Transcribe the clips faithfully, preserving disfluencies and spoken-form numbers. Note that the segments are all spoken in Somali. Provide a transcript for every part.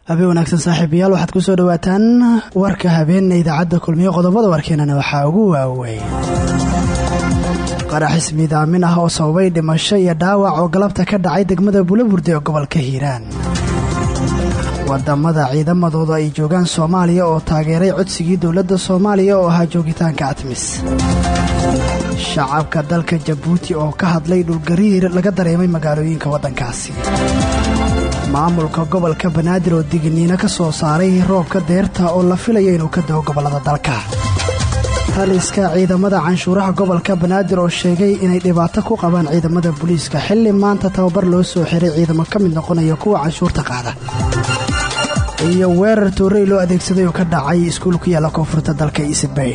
habeen wanaagsan saaxiibayaal waxaad ku soo dhawaataan warka habeenna idaacadda kulmiye qodobada warkeenana waxaa ugu waaweyn qarax ismiidaamin ah oo sababay dhimasho iyo dhaawac oo galabta ka dhacay degmada Bulaburde ee gobolka Hiiraan. wadamada ciidamadooda ay joogaan Soomaaliya oo taageeray codsigii dawladda Soomaaliya oo ahaa joogitaanka Atmis. shacabka dalka Jabuuti oo ka hadlay dhul gariir laga dareemay magaalooyinka wadankaasi. maamulka gobolka Banaadir oo digniino ka soo saaray roobka deerta oo la filayo inuu ka dao gobolada dalka. taliska ciidamada canshuuraha gobolka Banaadir oo sheegay inay dhibaato ku qabaan ciidamada booliiska xilli maanta tababar loo soo xiray ciidamo ka mid noqonaya kuwa canshuurta qaada. iyo weerar toorey loo adeegsaday oo ka dhacay iskuul ku yaala koonfurta dalka Isbayn.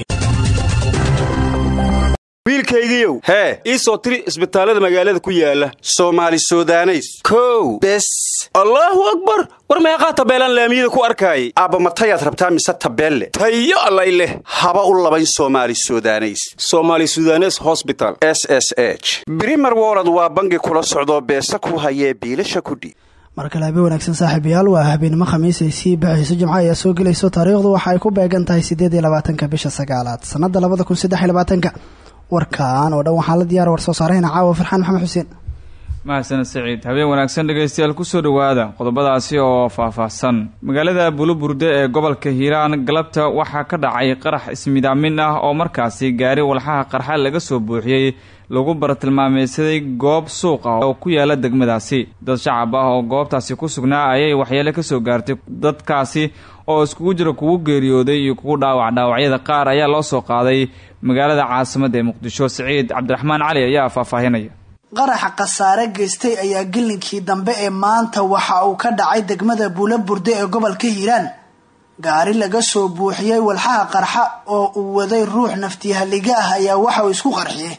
wiilkaygiiyow hee ii soo tiri isbitaalada magaalada ku yaala Soomaali Suudaneys kow bes Allahu akbar war meeqa tabeelan laamiyada ku arkay aaba matayaad rabtaa mise tabeelle tayo allay leh haba u labayn Soomaali Suudaneys Soomaali Suudaneys Hospital S S H Premier World waa bangi kula socdo beesa ku hayee biilasha kudhi. markale habeen wanaagsan saaxiibayaal waa habeenimo khamiis ay sii bixiyso jimcaha ayaa soo gelayso taariikhdu waxa ay ku beegan tahay sideed iyo labaatanka bisha sagaalaad sanada laba kun saddex iyo labaatan warkaan oo dhan waxaa la diyaar war soo saarayna caawa Farxaan Maxamed Xuseen. mahadsan Saciid habeen wanaagsan dhageystayaal ku soo dhawaada qodobadaasi oo faahfaahsan. magaalada Bulaburde ee gobolka Hiiraan galabta waxaa ka dhacay qarax ismidaamin ah oo markaasi gaari walxaha qarxa laga soo buuxiyay lagu bartilmaameedsaday goob suuq ah oo ku yaala degmadaasi. dad shacab ah oo goobtaasi ku sugnaa ayay waxyeelo ka soo gaartay. dadkaasi oo iskugu jira kugu geeriyooday iyo kugu dhaawac dhaawacyada qaar ayaa loo soo qaaday magaalada caasimadda ee Muqdisho. Saciid Cabdiraxmaan Cali ayaa faahfaahinaya. qaraxa qasaare geystay ayaa gilinkii dambe ee maanta waxa uu ka dhacay degmada Bulaburde ee gobolka Hiiraan. gaari laga soo buuxiyay walxaha qarxa oo uu waday ruux naftihaliga ah ayaa waxa uu isku qarxiyay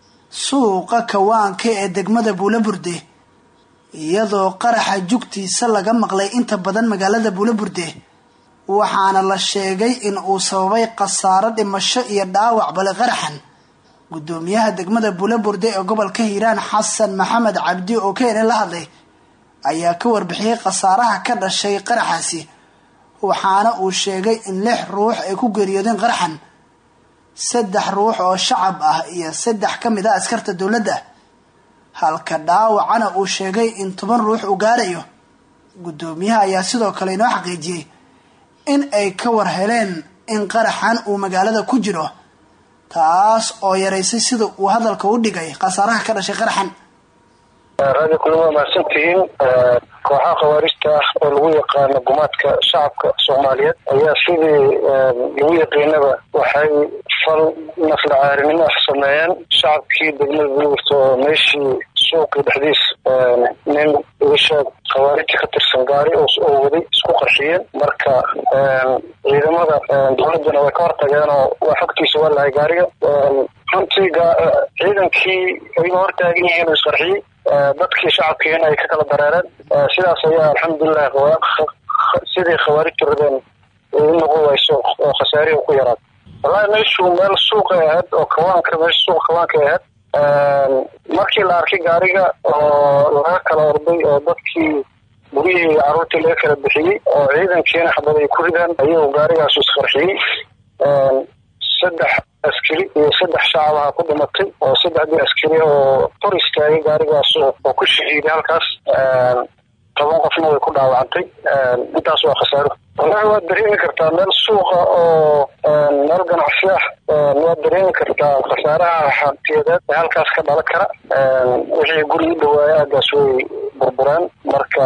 suuqa kawaanka ee degmada Bulaburde, iyadoo qaraxa jugtiisa laga maqlay inta badan magaalada Bulaburde. waxaana la sheegay in uu sababay qasaaro dhimasho iyo dhaawac bale qaraxan. gudoomiyaha degmada Bulaburde ee gobolka Hiiraan Xasan Maxamed Cabdi oo keenay la hadlay ayaa ka warbixiyay qasaaraha ka dhashay qaraxaasi, waxaana uu sheegay in lix ruux ay ku geeriyoodeen qaraxan, saddex ruux oo shacab ah iyo saddex ka mid ah askarta dawladda, halka dhaawacana uu sheegay in toban ruux uu gaarayo. gudoomiyaha ayaa sidoo kale inoo xaqiijiyay in ay ka war heleen in qaraxan uu magaalada ku jiro, taas oo yareysay sida uu hadalka u dhigay qasaaraha ka dhashay qaraxan. raadi kulama maasantiin kooxaha khawaarijta ah oo lagu yaqaano gumaadka shacabka Soomaaliyeed ayaa sidii lagu yaqaanaba waxay fal nafla caarinimo ah sameeyeen shacabkii degmada Bulaburde oo meeshii suuqa dhexdiis nin uga khawaarijta ka tirsan gaari oo waday isku qarxiyeen. marka ciidamada dowladana way ka hortageen oo waa xogtiisa waa lahay gaariga. runtii ciidankii ay hortaagan yihiin oo isqarxiyay dadkii shacabkiina ay ka kala dareereen. sidaas ayaa alxamdulillah sidii khawaarijtu rabeen ay noqon wayso oo khasaariyo ku yaraad. wallahi meeshu meel suuqa ahayd oo kawaanka meesha suuqa kawaanka ahayd. markii la arkay gaariga oo laga kala orday oo dadkii guriyihii carruurtii laga kala bixiyey oo ciidankiina xabad ay ku ridaan ayuu gaarigaas isqarxiyey. saddex askari iyo saddex shacab ah ku dhimatay oo saddexdii askari oo hor istaagay gaarigaas oo ku shahiiday halkaas. toban qofna way ku dhaawacantay. intaas waa khasaaro. wallahi waad dareemi kartaa meel suuqa oo meel ganacsi ah waad dareemi kartaa khasaaraha hantiyadeed ee halkaas ka dhalan kara. wixii gurigii dhawaaya aagaas way burbureen. marka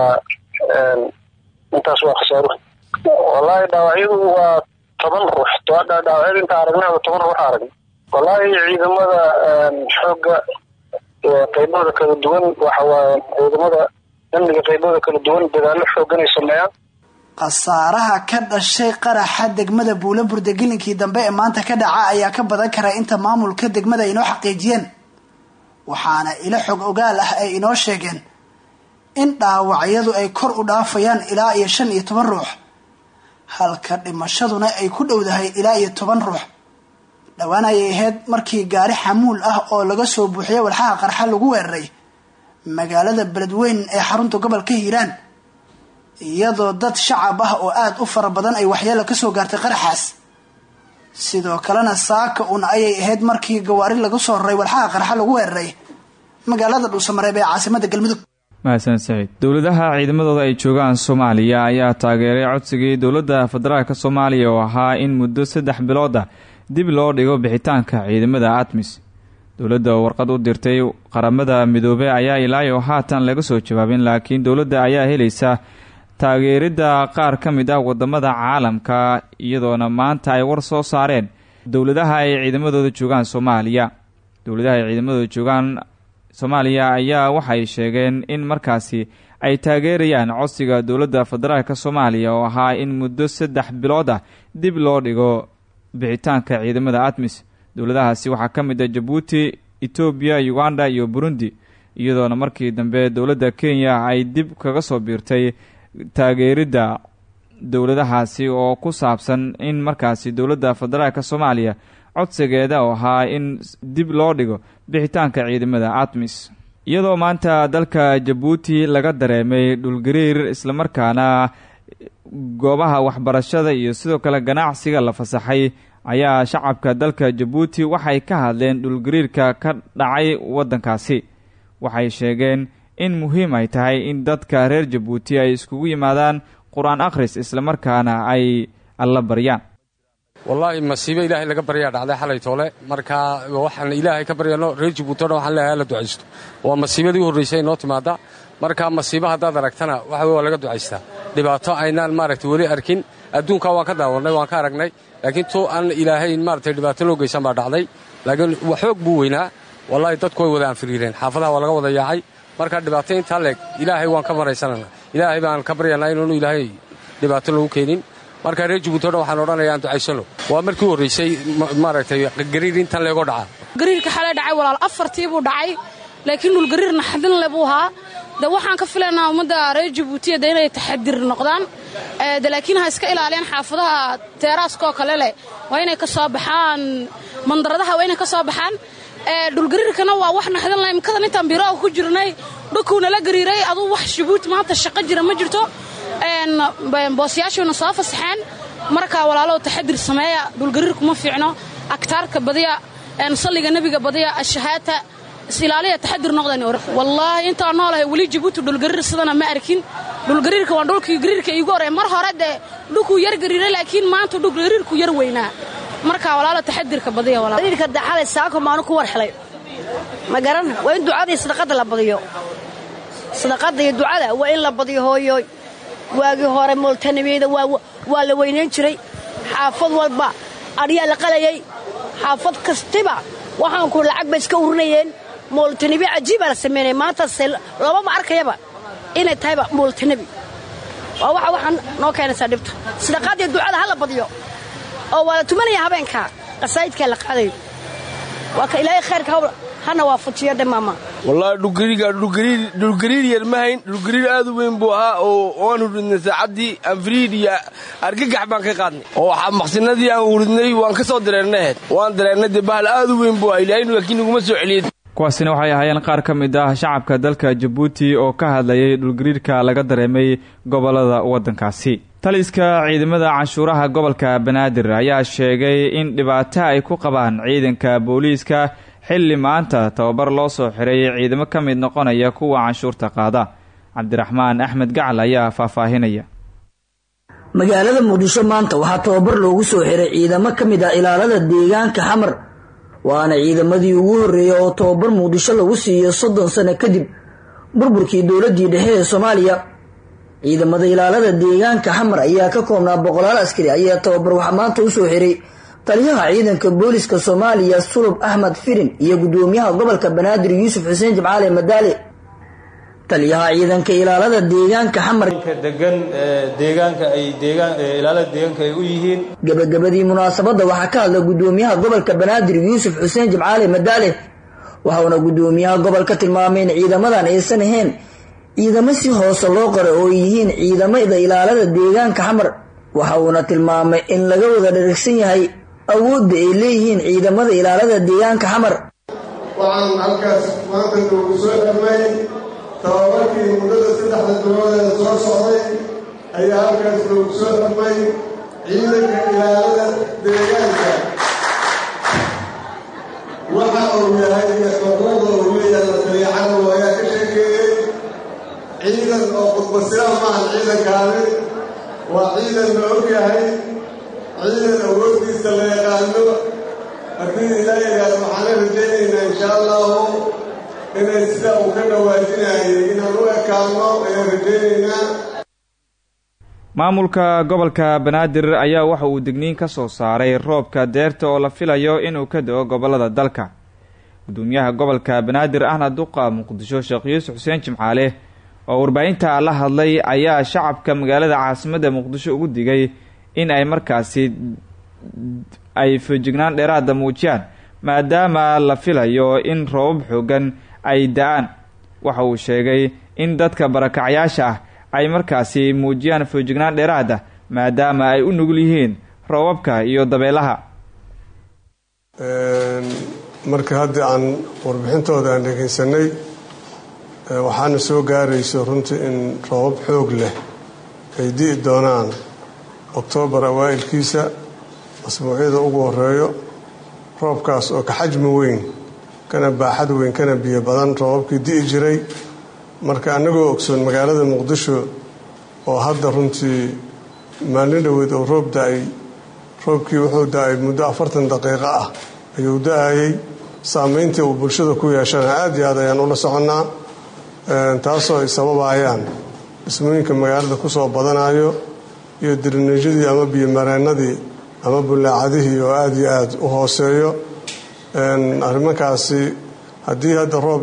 intaas waa khasaaro. wallahi dhaawacyadu waa toban ruux. dhaawacyada inta aragnaa toban ruux aragn. wallahi ciidamada xooga qaybooda kala duwan waxa waaye ciidamada amniga qaybooda kala duwan dadaalo xoogan ay sameeyaan. qasaaraha ka dhashay qaraxa degmada Bulaburde gilinkii dambe ee maanta ka dhaca ayaa ka badan kara inta maamulka degmada inoo xaqiijiyeen, waxaana ila xog ogaal ah ay inoo sheegeen in dhaawacyadu ay kor u dhaafayaan ilaa iyo shan iyo toban ruux, halka dhimashaduna ay ku dhowdahay ilaa iyo toban ruux. dhawaan ayay ahayd markii gaari xamuul ah oo laga soo buuxiyay walxaha qarxa lagu weeraray magaalada Beledweyne ee xarunta gobolka Hiiraan, iyadoo dad shacab ah oo aad u fara badan ay waxyeelo kasoo gaartay qaraxaas. sidoo kalena saaka un ayay ahayd markii gawaari laga soo raray walxaha qarxa lagu weeraray magaalada Dhuusamareeb ee caasimadda Galmudug. Mahadsan Saciid. Dowladaha ciidamadooda ay joogaan Soomaaliya ayaa taageeray codsigii dowladda federaalka Soomaaliya oo ahaa in muddo saddex bilood ah dib loo dhigo bixitaanka ciidamada ATMIS. dowladda warqad u dirtay qaramada midoobay ayaa ilaa haatan laga soo jawaabin, laakiin dowladda ayaa helaysa taageerida qaar ka mid ah wadamada caalamka iyadoona maanta ay war soo saareen dowladaha ay ciidamadooda joogaan Soomaaliya. dowladaha ay ciidamadooda joogaan Soomaaliya ayaa waxay sheegeen in markaasi ay taageerayaan codsiga dowladda federaalka Soomaaliya oo ahaa in muddo saddex bilood ah dib loo dhigo bixitaanka ciidamada ATMIS. dowladahaasi waxaa ka mid ah Djibouti, Ethiopia, Uganda iyo Burundi, iyadoona markii dambe dowladda Kenya ay dib kaga soo biirtay taageerida dowladahaasi oo ku saabsan in markaasi dowladda federaalka Soomaaliya codsigeeda oo ahaa in dib loo dhigo bixitaanka ciidamada ATMIS. iyadoo maanta dalka Djibouti laga dareemay dhulgariir isla markaana goobaha waxbarashada iyo sidoo kale ganacsiga la fasaxay ayaa shacabka dalka Djibouti waxay ka hadleen dhulgariirka ka dhacay wadankaasi. waxay sheegeen in muhiim ay tahay in dadka reer Djibouti ay iskugu yimaadaan quraan akhris isla markaana ay alla baryaan. wallahi masiibo ilaahay laga baryaa dhacday xalay toole, marka waxaan ilaahay ka baryano reer Djibouti waxaan leeyahay la ducaysto. waa masiibadii horeysay noo timaada, marka masiibo hadaad aragtana waxa waa laga ducaystaa. dhibaato aynaan maaragtay wali arkin adduunka waan ka daawanay, waan ka aragnay, laakiin to aan ilaahay maaragtay dhibaato loo geysan baa dhacday. laakiin wax xoog buu weynaa, wallahi dadku way wada anfiriireen, xaafadaha waa laga wada yaacay. marka dhibaato inta leeg ilaahay waan ka maraysanana, ilaahay baan ka baryanaa inuu ilaahay dhibaato lagu keenin. marka reer Djibouti waxaan odhanayaa aan ducaysano. waa markii horeysay maaragtay gariir intan leego dhaca. gariirka xalay dhacay walaal afartii buu dhacay, laakiin dhul gariir naxdin leh buu ahaa. da waxaan ka filaynaa ummadda reer Djibouti inay taxadir noqdaan, ee laakiin ha iska ilaaliyaan xaafadaha teeraaska oo kale leh, waa inay ka soo baxaan mandaradaha, waa inay ka soo baxaan. ee dhul gariirkana waa wax naxdin leh. imkadan intaan biro ku jirnay dhulkuuna la gariiray, aduu wax Djibouti maanta shaqo jira ma jirto. een boosyaashuna soo fasaxeen, marka walaalo taxadir sameeya. dhul gariirku ma fiicno, aktaarka badiya, een salliga nabiga badiya, ashahaata silaaliya taxadir noqdaan. wallahi inta noolahay wali Djibouti dhul gariir sidana ma arkin. dhul gariirka waa dhulkii gariirka iigu hore mar hore de dhulku yar gariiray, laakiin maanta dhul gariirku yar weynaa. marka walaalo taxadirka badiya. walaalo gariirka daxalay saako maanu ku warxlay ma garan. waa in ducada iyo sadaqada la badiyo. sadaqada iyo ducada waa in la badiyo. hooyo waagii hore mooltanimiyada waa waa la weyneyn jiray. xaafad walba ariya la qalayay, xaafad kastiba waxaan ku lacag bay iska urinayeen. mooltanibi cajiib la sameeyay maanta laba ma arkayaba inay tahay mooltanibi. waa waxa waxaan noo keenaysaa dhibta. sadaqada iyo ducada hala badiyo oo wala tumanaya habeenka qasaayidka la qaaday. waa ka ilaahay khayrka hana waafajiyo dhamaama. wallahi dhulgariirka dhulgariir dhulgariir yar ma hayn. dhulgariir aad u weyn buu ahaa oo aan uridnay saacadii anfriid iyo argagax baan ka qaadnay oo maqsinadii aan uridnay waan ka soo direernay. waan direernay bahal aad u weyn buu ilaahay laakiin uguma soo celiyay. kuwaasina waxay ahaayeen qaar ka mid ah shacabka dalka Djibouti oo ka hadlayay dhulgariirka laga dareemay gobolada wadankaasi. taliska ciidamada canshuuraha gobolka Banaadir ayaa sheegay in dhibaato ay ku qabaan ciidanka booliiska xilli maanta tababar loo soo xiray ciidamo ka mid noqonaya kuwa canshuurta qaada. Cabdiraxmaan Axmed Gacal ayaa faahfaahinaya. magaalada Muqdisho maanta waxaa tababar loogu soo xiray ciidamo ka mid ah ilaalada deegaanka Xamar, waana ciidamadii ugu horeeyay oo tababar Muqdisho lagu siiyo soddon sano kadib burburkii dowladii dhexe ee Soomaaliya. ciidamada ilaalada deegaanka Xamar ayaa ka koobnaa boqolaal askari ayaa tababar waxa maanta u soo xiray taliyaha ciidanka booliska Soomaaliya Sulub Ahmed Firin iyo gudoomiyaha gobolka Banaadir Yuusuf Xuseen Jimcaale Madaali. taliyaha ciidanka ilaalada deegaanka Xamar degan deegaanka ay deegaan ilaalada deegaanka ay u yihiin. gabagabadii munaasabada waxaa ka hadlay gudoomiyaha gobolka Banaadir Yuusuf Xuseen Jimcaale Madaali. waxaana gudoomiyaha gobolka tilmaamay in ciidamadan aysan ahayn ciidamo si hoose loo qoray oo yihiin ciidamada ilaalada deegaanka Xamar. waxa uuna tilmaamay in laga wada dharagsan yahay awoodda ay leeyihiin ciidamada ilaalada deegaanka Xamar. waxaan halkaas maanta ugu soo dhamay tababarkii muddada saddexda bilood ee soo socday ayaa halkaas loogu soo xirmay ciidanka ilaalada deegaanka waxa uu yahay iyo xuquuqda uu leeyahay la taliyacan ayaa ka sheekeeyey ciidan oo khudbasira maahan ciidankaani waa ciidan la og yahay ciidan awooddiisa la yaqaano haddii ilaa yidhaahdo waxaana rajaynaynaa insha allahu inay sida uu ka dhawaajinayay inaan u ekaano ayaan rajaynaynaa. maamulka gobolka banaadir ayaa waxa uu digniin ka soo saaray roobka deerta oo la filayo inuu ka da'o gobolada dalka. gudoomiyaha gobolka banaadir ahna duqa muqdisho sheekh yuusuf xuseen jimcaale oo warbaahinta la hadlay ayaa shacabka magaalada caasimadda muqdisho ugu digay in ay markaasi ay feejignaan dheeraada muujiyaan maadaama la filayo in roobab xoogan ay da-aan. waxa uu sheegay in dadka barakacyaasha ah ay markaasi muujiyaan feejignaan dheeraada maadaama ay u nugul yihiin roobabka iyo dabeelaha. marka hadda aan warbixintooda aan dhegaysanay waxaana soo gaarayso runtii in roobab xoog leh ay di'i doonaan oktoobar awaa'ilkiisa asbuucyada ugu horeeyo. roobkaas oo ka xajmi weyn kana baaxad weyn kana biyo badan roobabkii di'i jiray. marka annagoo ogsoon magaalada muqdisho oo hadda runtii maalin dhoweed oo roob da-ay roobkii wuxuu da-ay muddo afartan daqiiqo ah ayuu da-ayay. saameyntii uu bulshada ku yeeshana aad iyo aad ayaan ula soconnaa taasoo ay sababayaan dhismooyinka magaalada ku soo badanayo iyo dirineejyadii ama biyomareennadii ama bullaacadihii oo aad iyo aad u hooseeyo. arrimankaasi haddii hadda roob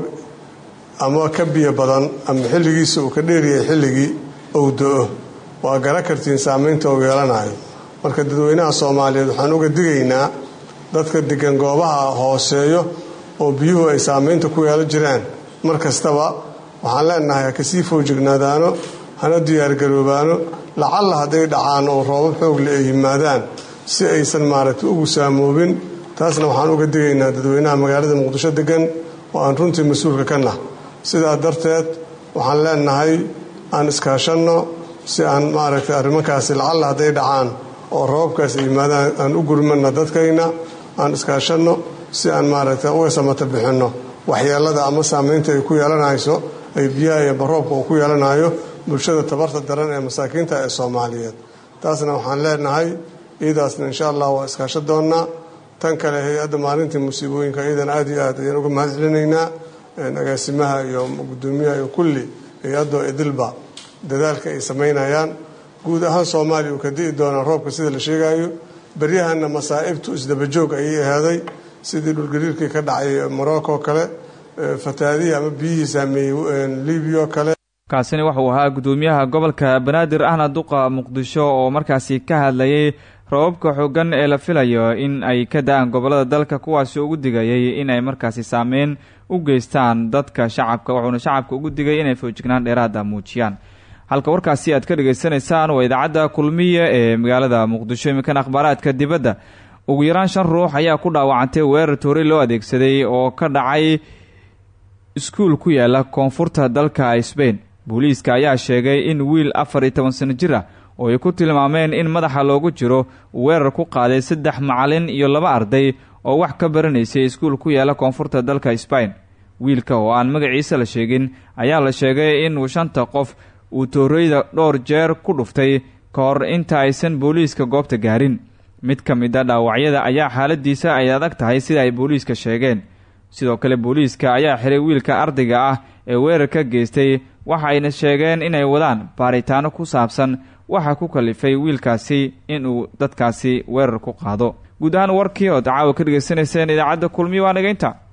ama ka biyo badan ama xilligiisa uu ka dheeriyay xilligii uu do-o waa gara kartiin saameynta uu yeelanayo. marka dadweynaha soomaaliyeed waxaan uga digaynaa dadka degan goobaha hooseeyo oo biyuhu ay saameynta ku yeelan jiraan mar kastaba waxaan leenahay ha kasii foojignaadaano hana diyaargaroobaano lacalla hadday dhacaan oo roobab xoogle ay yimaadaan si aysan maaragtay ugu saamoobin. taasna waxaan uga digaynaa dadweynaha magaalada muqdisho degan oo aan runtii mas-uulka ka nah. sidaa darteed waxaan leenahay aan iskaashanno si aan maaragtay arrimankaasi lacalla hadday dhacaan oo roobabkaas ay yimaadaan aan u gurmana dadkayna aan iskaashanno si aan maaragtay uga samata bixinno waxyeelada ama saameynta ay ku yeelanayso ay biyaha iyo baroobka uu ku yeelanayo bulshada tabarta daran ee masaakiinta ee soomaaliyeed. taasna waxaan leenahay iidaasna insha allah waa iskaasho doonnaa. tan kale hay-adda maalintii musiibooyinka iidan aad iyo aad ayaan uga mahad celinaynaa agaasimaha iyo gudoomiyaha iyo kulli hay-addo idilba dadaalka ay samaynayaan. guud ahaan soomaaliya uu ka di'i doonaa roobka sida la sheegayo. beryahana masaa'ibtu isdabajoog ayay ahaaday sidii dhulgariirkii ka dhacay morocco kale fataadihii ama biyihii saameeyey libiya kale. kaasina wuxuu ahaa gudoomiyaha gobolka banaadir ahna duqa muqdisho oo markaasi ka hadlayay roobabka xoogan ee la filayo in ay ka da-aan gobolada dalka kuwaasi ugu digayay in ay markaasi saameyn u geystaan dadka shacabka. wuxuuna shacabka ugu digay inay foojignaan dheeraada muujiyaan. halka warkaasi aad ka dhageysanaysaan waa idaacadda kulmiye ee magaalada muqdisho. imikan akhbaaraadka dibadda ugu yaraan shan ruux ayaa ku dhaawacantay weerar toori loo adeegsaday oo ka dhacay iskuul ku yaala koonfurta dalka Spain. booliiska ayaa sheegay in wiil afar iyo toban sano jir ah oo ay ku tilmaameen in madaxa loogu jiro weerar ku qaaday saddex macalin iyo laba arday oo wax ka baranaysay iskuul ku yaala koonfurta dalka Spain. wiilka oo aan magaciisa la sheegin ayaa la sheegay inuu shanta qof uu tooreyda dhowr jeer ku dhuftay ka hor inta aysan booliiska goobta gaarin. mid ka mid a dhaawacyada ayaa xaaladiisa ay adag tahay sida ay booliiska sheegeen. sidoo kale booliiska ayaa xiray wiilka ardayga ah ee weerarka geystay waxayna sheegeen inay wadaan baaritaano ku saabsan waxa ku kalifay wiilkaasi inuu dadkaasi weerar ku qaado. guud ahaan warkii oo dacaawa ka dhageysanayseen idaacadda kulmiye waa nageynta.